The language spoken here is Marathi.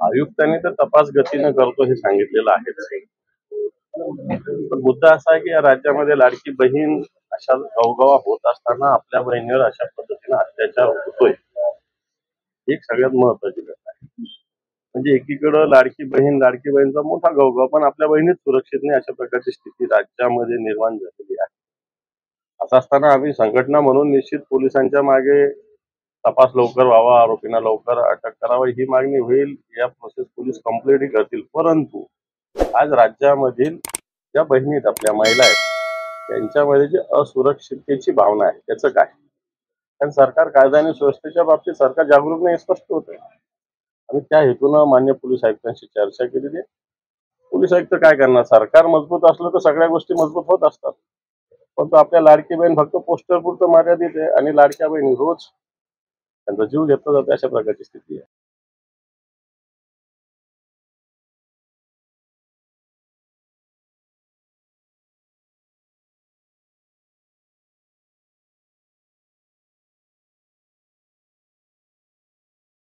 आयुक्तांनी तर तपास गतीनं करतो हे सांगितलेलं आहेच. पण मुद्दा असा आहे की या राज्यामध्ये लाडकी बहीण अशा गवगवा होत असताना आपल्या बहिणीवर अशा पद्धतीने अत्याचार होतोय, ही एक सगळ्यात महत्वाची गोष्ट आहे. म्हणजे एकीकडे लाडकी बहीणचा मोठा गवगवा, पण आपल्या बहिणीच सुरक्षित नाही अशा प्रकारची स्थिती राज्यामध्ये निर्माण झालेली आहे. असं असताना आम्ही संघटना म्हणून निश्चित पोलिसांच्या मागे तपास लवकर व्हावा, आरोपींना लवकर अटक करावी ही मागणी होईल. या प्रोसेस पोलीस कम्प्लीटही करतील. परंतु आज राज्यामधील ज्या बहिणी आहेत, आपल्या महिला आहेत, त्यांच्यामध्ये जी असुरक्षिततेची भावना आहे त्याचं काय? कारण सरकार कायदा आणि सुव्यवस्थेच्या बाबतीत सरकार जागरूक नाही, स्पष्ट होतंय. आणि त्या हेतूनं मान्य पोलीस आयुक्तांशी चर्चा केलेली आहे. पोलीस आयुक्त काय करणार? सरकार मजबूत असलं तर सगळ्या गोष्टी मजबूत होत असतात. परंतु आपल्या लाडकी बहीण फक्त पोस्टर पुरतं मर्यादित आहे आणि लाडक्या बहिणी रोज त्यांचा जीव घेतला जातो, अशा प्रकारची स्थिती आहे.